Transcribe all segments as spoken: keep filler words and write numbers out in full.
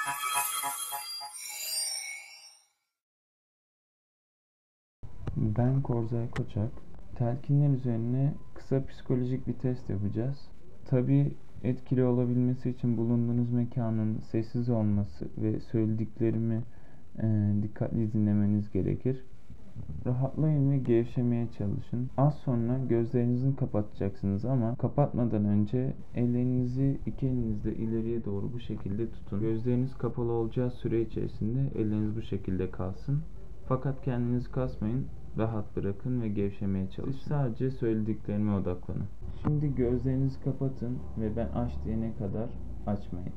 Ben Korzay Koçak. Telkinler üzerine kısa psikolojik bir test yapacağız. Tabii etkili olabilmesi için bulunduğunuz mekanın sessiz olması ve söylediklerimi e, dikkatli dinlemeniz gerekir. Rahatlayın ve gevşemeye çalışın. Az sonra gözlerinizi kapatacaksınız ama kapatmadan önce ellerinizi iki elinizle ileriye doğru bu şekilde tutun. Gözleriniz kapalı olacağı süre içerisinde elleriniz bu şekilde kalsın. Fakat kendinizi kasmayın, rahat bırakın ve gevşemeye çalışın. Siz sadece söylediklerime odaklanın. Şimdi gözlerinizi kapatın ve ben aç diyene kadar açmayın.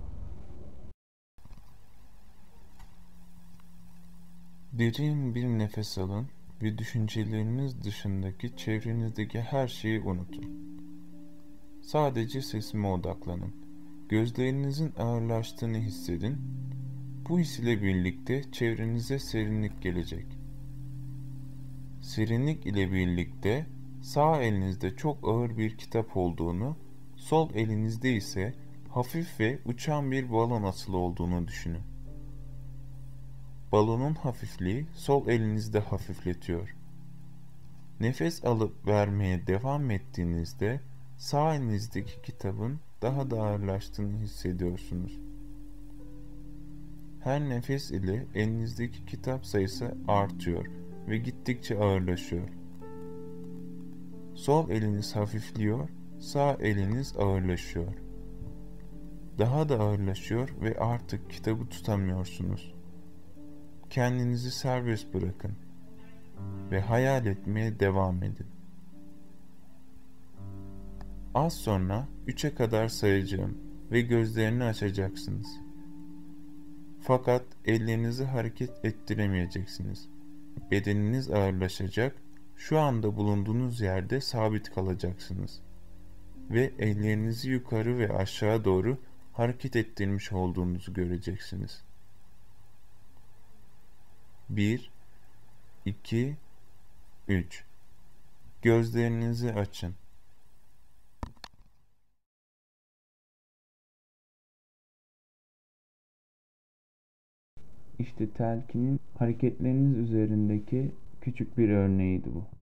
Derin bir nefes alın ve düşünceleriniz dışındaki çevrenizdeki her şeyi unutun. Sadece sesime odaklanın. Gözlerinizin ağırlaştığını hissedin. Bu his ile birlikte çevrenize serinlik gelecek. Serinlik ile birlikte sağ elinizde çok ağır bir kitap olduğunu, sol elinizde ise hafif ve uçan bir balon asılı olduğunu düşünün. Balonun hafifliği sol elinizde hafifletiyor. Nefes alıp vermeye devam ettiğinizde sağ elinizdeki kitabın daha da ağırlaştığını hissediyorsunuz. Her nefes ile elinizdeki kitap sayısı artıyor ve gittikçe ağırlaşıyor. Sol eliniz hafifliyor, sağ eliniz ağırlaşıyor. Daha da ağırlaşıyor ve artık kitabı tutamıyorsunuz. Kendinizi serbest bırakın ve hayal etmeye devam edin. Az sonra üçe kadar sayacağım ve gözlerini açacaksınız. Fakat ellerinizi hareket ettiremeyeceksiniz. Bedeniniz ağırlaşacak, şu anda bulunduğunuz yerde sabit kalacaksınız. Ve ellerinizi yukarı ve aşağı doğru hareket ettirmiş olduğunuzu göreceksiniz. bir, iki, üç. Gözlerinizi açın. İşte telkinin hareketleriniz üzerindeki küçük bir örneğiydi bu.